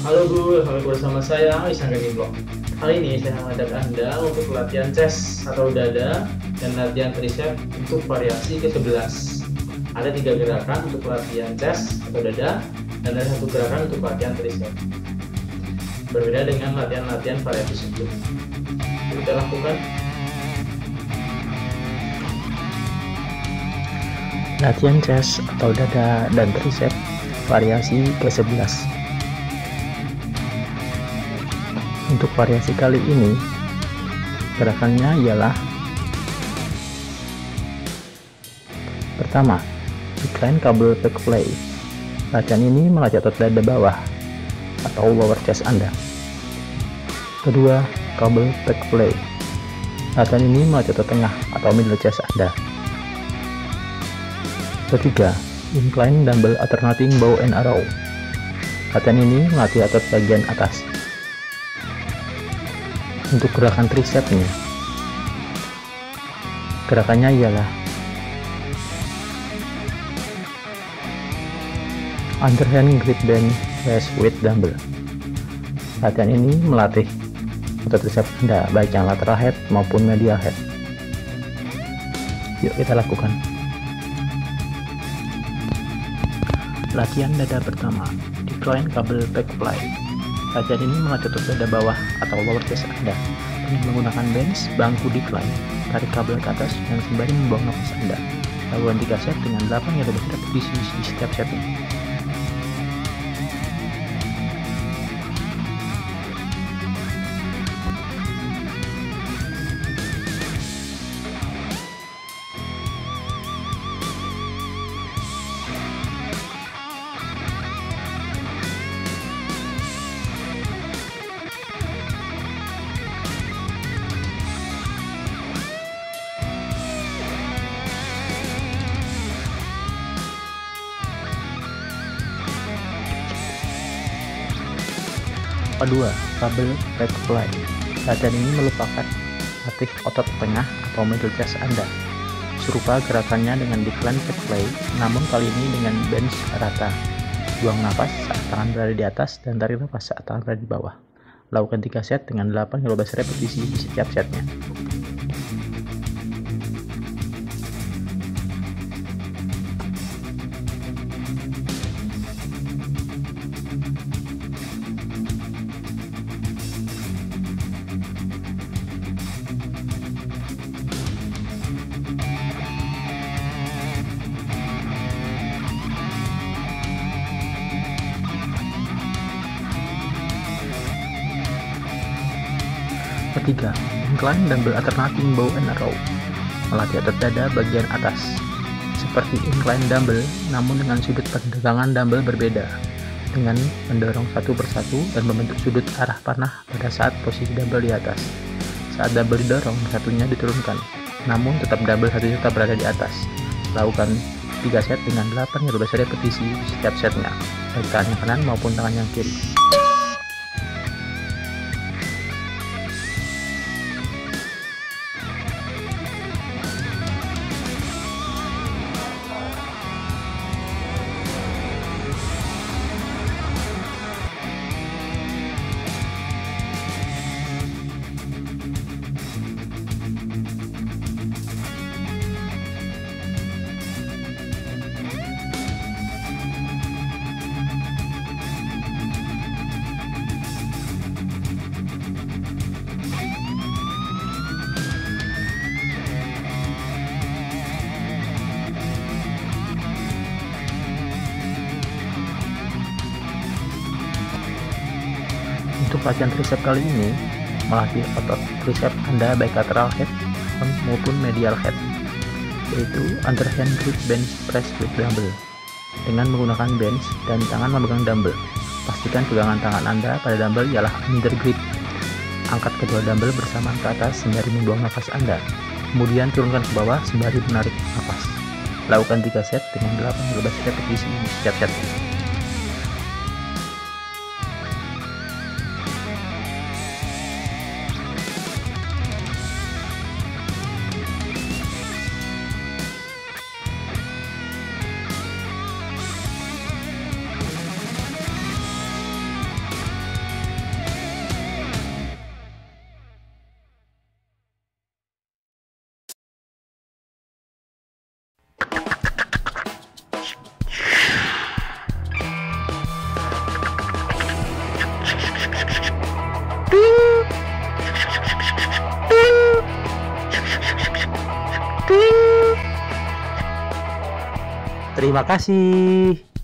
Halo Guru, kembali bersama saya Isan Vlog. Kali ini saya mengajak Anda untuk latihan chest atau dada dan latihan tricep untuk variasi ke-11. Ada 3 gerakan untuk latihan chest atau dada dan ada 1 gerakan untuk latihan tricep. Berbeda dengan latihan-latihan variasi sebelumnya. Kita lakukan. Latihan chest atau dada dan tricep variasi ke-11. Untuk variasi kali ini gerakannya ialah: pertama, decline kabel back play. Latihan ini melatih otot dada bawah atau lower chest Anda. Kedua, kabel back play. Latihan ini melatih otot tengah atau middle chest Anda. Ketiga, incline dumbbell alternating bow and arrow. Latihan ini melatih otot bagian atas. Untuk gerakan tricepnya, gerakannya ialah underhand grip bench press with dumbbell. Latihan ini melatih otot tricep Anda, baik yang lateral head maupun medial head. Yuk kita lakukan. Latihan dada pertama, decline kabel back fly. Latihan ini melatih otot dada bawah atau lower chest Anda dengan menggunakan bench, bangku decline, tarik kabel ke atas dan sembari membuang nafas Anda. Lakukan 3 set dengan 8 hingga 12 repetisi di setiap setnya. Kedua, kabel back fly. Latihan ini melupakan latih otot tengah atau middle chest Anda. Serupa gerakannya dengan decline back fly, namun kali ini dengan bench rata. Buang nafas saat tangan berada di atas dan tarik nafas saat tangan berada di bawah. Lakukan 3 set dengan 8 hingga 12 repetisi di setiap setnya. Ketiga, incline dumbbell alternating bow and arrow. Melatih otot dada bagian atas. Seperti incline dumbbell, namun dengan sudut pegangan dumbbell berbeda, dengan mendorong satu persatu dan membentuk sudut arah panah pada saat posisi dumbbell di atas. Saat dumbbell didorong, satunya diturunkan, namun tetap dumbbell satunya tetap berada di atas. Lakukan 3 set dengan 8 hingga 12 repetisi di setiap setnya, baik tangan yang kanan maupun tangan yang kiri. Untuk latihan tricep kali ini melatih otot tricep Anda baik lateral head maupun medial head, yaitu underhand grip bench press with dumbbell. Dengan menggunakan bench dan tangan memegang dumbbell, pastikan pegangan tangan Anda pada dumbbell ialah under grip. Angkat kedua dumbbell bersamaan ke atas sembari membuang nafas Anda, kemudian turunkan ke bawah sembari menarik nafas. Lakukan 3 set dengan 8-12 repetisi di setiap set. Terima kasih.